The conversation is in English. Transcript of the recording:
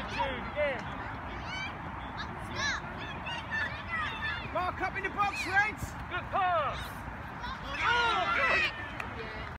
Jude, again. Mark up in the box, Reds. Good pass. Oh, good.